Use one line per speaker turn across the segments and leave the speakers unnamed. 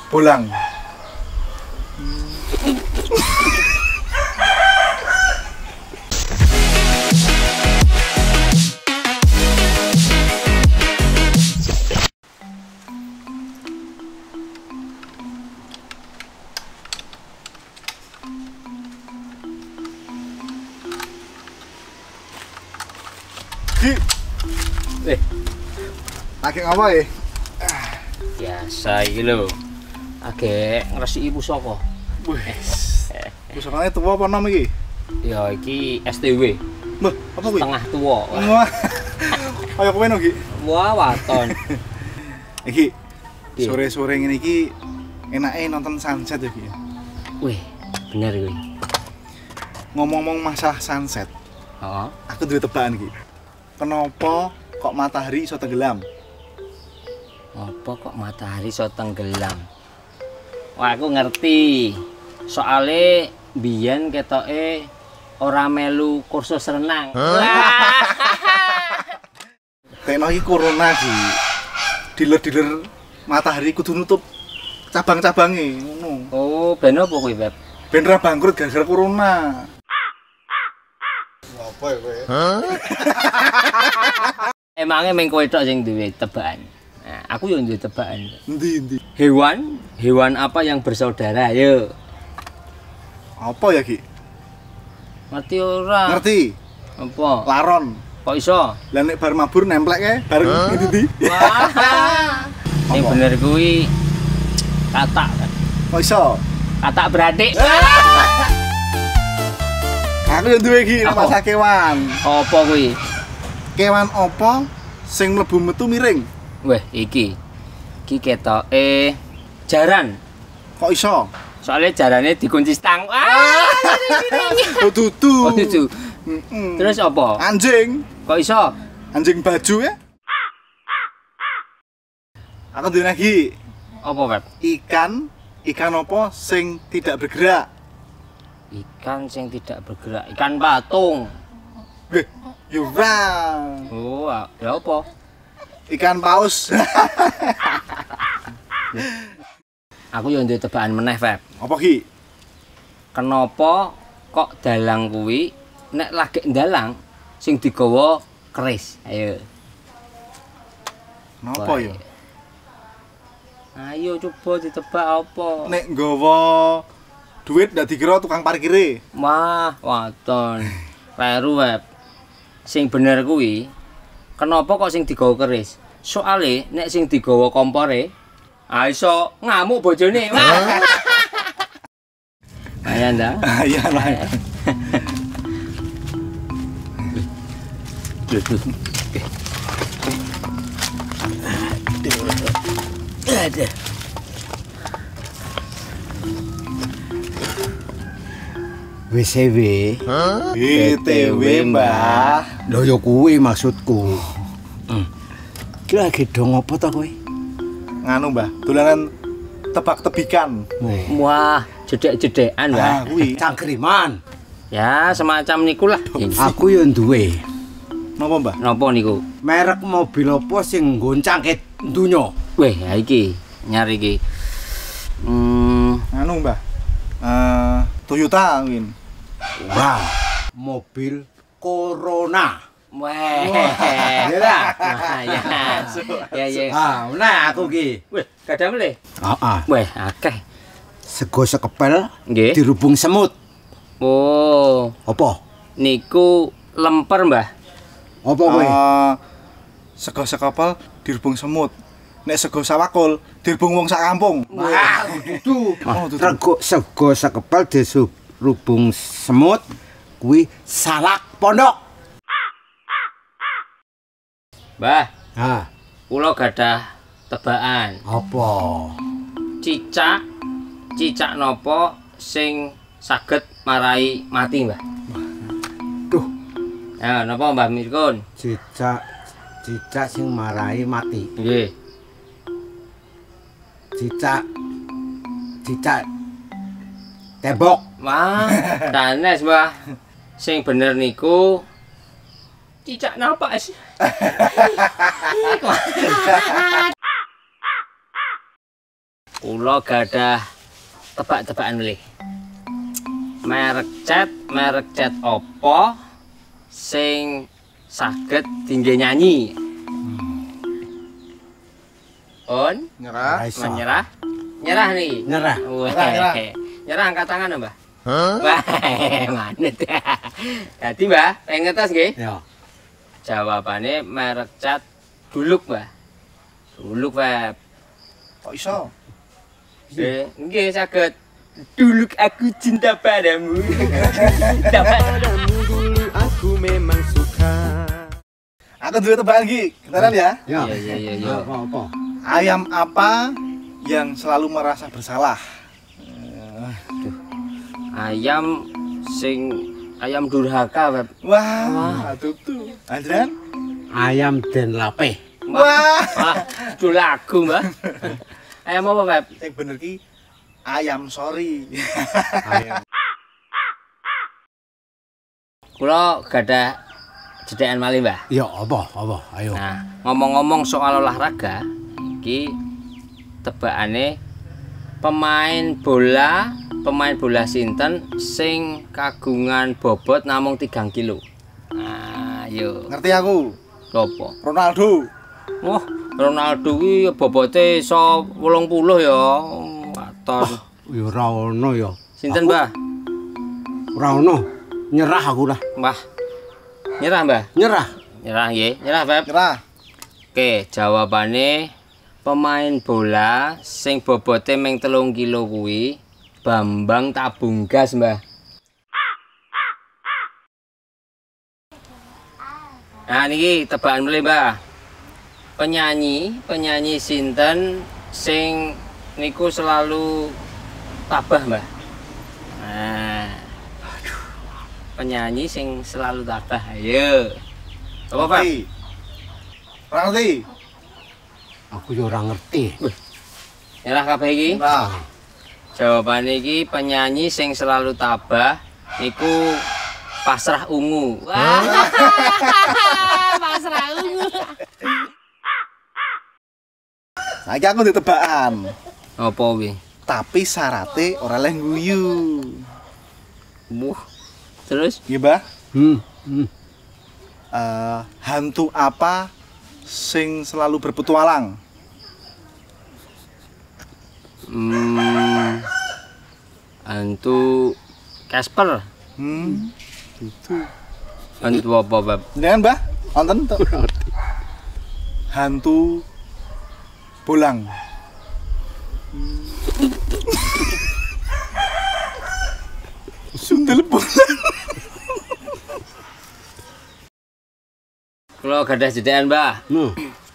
Bolang. Lagi ngapa ya?
Biasa iki lho. Agek ngresiki pusaka.
Wis. Pusakane tuwa apa nom iki?
Ya iki STW.
Mbah, apa kuwi?
Tengah tuwa.
Wah. Kaya kowe no iki.
Wah, waton.
Iki sore-sore ngene iki enake nonton sunset ya iki.
Wih, bener kuwi.
Ngomong-ngomong masalah sunset,
Heeh.
aku duwe tebakan iki. Kenapa kok matahari iso tenggelam?
Apa kok matahari iso tenggelam? Wah, aku ngerti. Soale biyen ketoke ora melu kursus renang.
Tekno iki corona iki. Diler-diler matahari kudu nutup cabang-cabange ngono.
Oh, ben opo kuwi, Beb?
Ben ra bangkrut gara-gara corona. Apa ya kowe?
Emangnya meng kowe tok sing duwe tebakan. Nah, aku yo duwe tebakan.
Endi?
Hewan apa yang bersaudara? Yo.
Apa ya, Ki?
Ngerti ora?
Ngerti?
Apa?
Laron.
Kok iso?
Lah nek bar mabur nemplek kae bareng ngendi?
Wah. Sing
Apa?
bener kuwi katak.
Kok iso?
Katak beradik.
Aku yang duwe iki
Apa?
masalah kewan.
Apa kuwi?
Kewan apa sing mlebu metu miring?
Weh, iki. Iki ketoke jaran.
Kok iso?
Soalnya jarane dikunci stang.
Oh dudu.
Oh, itu.
Mm-mm.
Terus apa?
Anjing.
Kok iso?
Anjing baju ya? Aku duwe lagi
Apa, Beb?
ikan apa sing tidak bergerak?
Ikan sing tidak bergerak. Ikan patung.
Weh, yo ora.
Oh, ya apa?
Ikan paus.
Aku yo duwe tebakan meneh, Feb.
Apa ki?
Kenapa kok dalang kuwi nek lagi dalang sing digawa keris? Ayo.
Napa ya?
Ayo coba ditebak apa?
Nek nggawa duit ndak dikira tukang parkire.
Wah, waton. Kleru, Web. Sing bener kuwi, kenapa kok sing digawa keris? Soale nek sing digawa kompore, iso ngamuk bojone. Wah. Ayo ndak?
Iya lah.
Ada.
WCW.
BTW, Mbah.
Lho ya kuwi maksudku. Ki lagi dong apa to kowe?
Nganu, Mbah, dolanan tebak-tebikan.
Wah, jedek-jedekan, Mbak.
Ah, kuwi.
Cangkriman.
Ya, semacam niku lah.
Aku yo duwe.
Napa, Mbah?
Napa niku?
Merek mobil apa sing goncangke donya?
Weh, ya iki, nyari iki.
Nganu, Mbah. Toyota win.
Wah, mobil Corona.
Weh.
Iya ta?
Wah, ya. Ya, ya.
Ah, nah aku ki.
Weh, kada meleh.
Heeh.
Weh, akeh.
Sego sekepel
Nggih.
dirubung semut.
Oh,
Apa?
niku lemper, Mbah.
Apa kowe?
Sego sekapal dirubung semut. Nek sego sawakul dirubung wong sak kampung.
Wah, dudu.
Oh, dudu.
Rego sego sekepel dirubung semut kuwi salak pondok.
Mbah,
Ha,
kula gadah tebakan.
apa?
Cicak napa sing saged marai mati, Mbah?
Duh,
Ya, napa Mbah Mirkun?
cicak sing marai mati.
Nggih.
Cicak tembok.
Wah, danes, Mbah. Sing bener niku cicak napas. Kula gadah tebak-tebakan milih. Merek cat apa sing saged dingge nyanyi? On
Nyerah.
Ora iso.
menyerah. Nyerah nih.
Nyerah.
Wah,
Nyerah.
nyerah angkat tangan, Mbah. Wah, manut. Dadi, Mbah, pengen ngetes nggih?
Ya.
Jawabane merek cat Duluk, Mbah. Duluk, Web.
Kok iso?
Nggih saged. Duluk aku cinta padamu. Cinta padamu dulu aku memang suka.
Aku dulu tebakan Ki. Gentaran ya.
Ya.
Iya.
Apa?
Ayam apa yang selalu merasa bersalah?
Ayam durhaka, Web.
Wah, tuh. Andran?
Ayam den lape.
Wah.
Itu lagu, Mbah. Ayam apa, Web?
Yang bener Ki, ayam sorry.
Ayam.
Kula gadah jedhekan malih, Mbah.
Ya apa? Ayo.
Nah, ngomong-ngomong soal olahraga, iki tebakane pemain bola sinten sing kagungan bobot namung 3 kilo. Nah, yo.
Ngerti aku.
Sopo?
Ronaldo.
Wah, Ronaldo ki bobote iso 80 ya. Waton.
Ya ora ono ya.
Sinten, Mbah?
Ora ono. Nyerah aku lah.
Mbah. Nyerah, Mbah.
Nyerah.
Nyerah nggih. Nyerah, Beb.
Nyerah.
Oke, jawabane pemain bola sing bobote meng 3 kilo kuwi Bambang Tabunggas, Mbah. Nah niki tebakan mulai, Mbah. Penyanyi sinten sing niku selalu tabah, Mbah. Nah. Aduh. Penyanyi sing selalu tabah. Ayo. Apa, Pak?
Ngerti.
Aku yo ora ngerti.
Nyerah kabeh iki.
Nah,
Jawabannya iki penyanyi sing selalu tabah niku Pasrah Ungu. Wah. Pasrah Ungu.
saiki aku di tebakan.
Apa wi?
Tapi syaratnya ora leh guyu.
Terus
Nggih, Mbah?
Hmm.
Hantu apa sing selalu berpetualang?
hantu Casper.
Itu.
Hantu apa, Bab?
Jangan, Mbah. Wonten to. Hantu bolang. Sundel bolang.
Kalau gadah jedaan, Mbah.
No.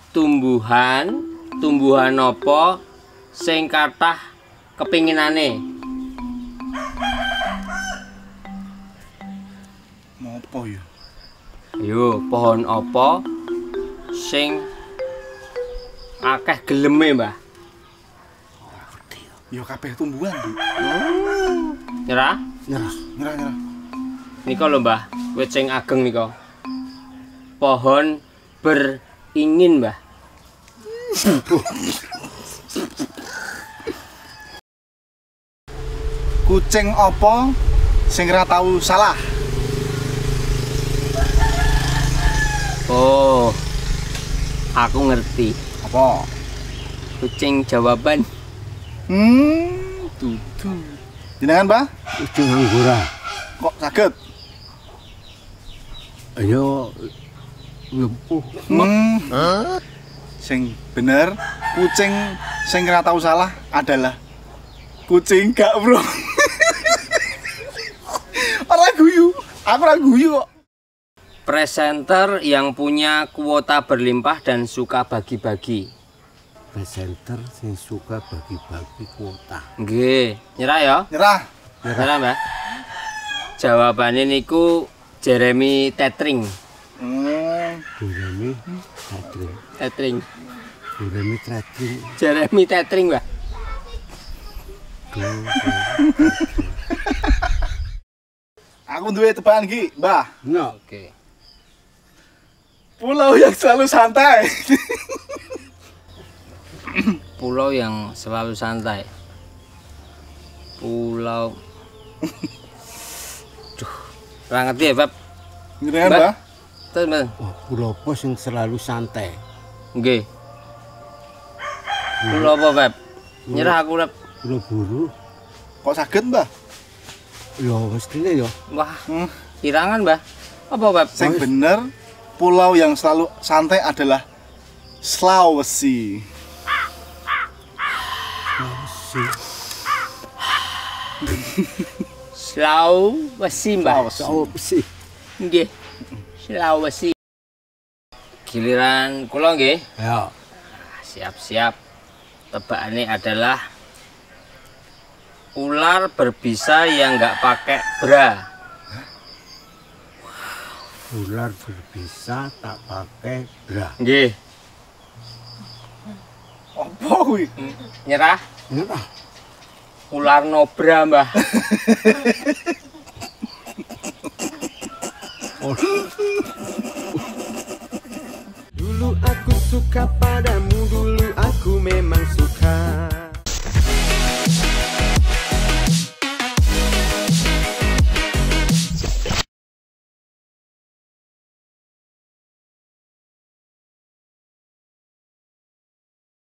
Tumbuhan apa sing kathah kepinginane?
Apa ya?
Yo, pohon apa sing akeh geleme, Mbah?
Ya kabeh tumbuhan, Bu.
Nyerah?
Nyerah.
Nyerah.
Nika lho, Mbah, wit sing ageng nika. Pohon beringin, Mbah.
Kucing apa sing ora tau salah?
Oh. Aku ngerti.
Apa?
Kucing jawaban.
Tutu. Jenengan, Mbah?
Kucing anggora.
Kok saged?
Ayo. Lumpuh.
Sing bener, kucing sing ora tau salah adalah kucing gak, Bro. Ora guyu. Aku ora guyu kok.
Presenter yang punya kuota berlimpah dan suka bagi-bagi.
Presenter sing suka bagi-bagi kuota.
Nggih, nyerah ya?
Nyerah.
Nyerah, Mbak. Jawabannya niku Jeremy Tetring.
Jeremy Tetring.
Tetring.
Jeremy Tetring.
Jeremy Tetring, Mbak.
Aku duwe tebakan iki, Mbah.
No.
Oke.
Pulau yang selalu santai.
pulau yang selalu santai. Pulau. Duh, ora ngerti ya, Bab.
Ngedengar, Mbah?
Terus, Mbak.
Oh, pulau apa sing selalu santai?
Nggih. Pulau apa, Bab? Nyerah aku, Bab.
Pulau buru.
Kok saged, Mbah?
Ya mestine ya.
Wah, kirangan, Mbah. Apa, Bab?
Sing bener, pulau yang selalu santai adalah Sulawesi.
Sulawesi, Mbah.
Sulawesi.
Nggih. Sulawesi. Giliran kula nggih.
Ya.
Siap-siap. Tebakannya adalah ular berbisa yang nggak pakai bra.
Ular berbisa tak pakai bra.
Nggih.
Apa kuwi?
Nyerah.
Nyerah.
Ular nobra, Mbah.
Oh.
Dulu aku suka padamu, dulu aku memang suka